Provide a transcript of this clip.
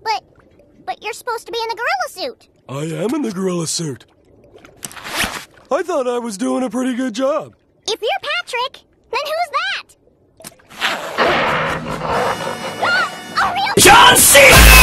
But you're supposed to be in the gorilla suit. I am in the gorilla suit. I thought I was doing a pretty good job. If you're Patrick, then who's that? A real John Cena!